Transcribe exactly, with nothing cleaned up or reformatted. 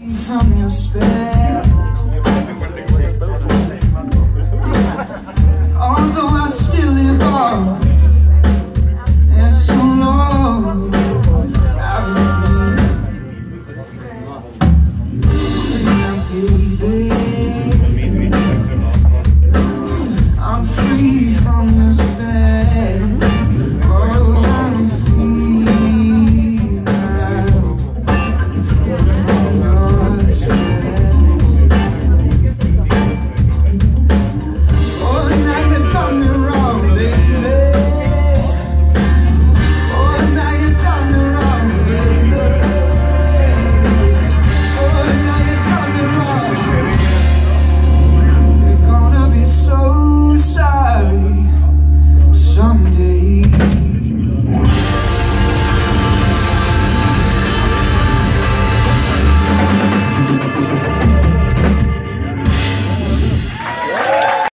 From your spell, although I still live on and so long, I will be free now, baby.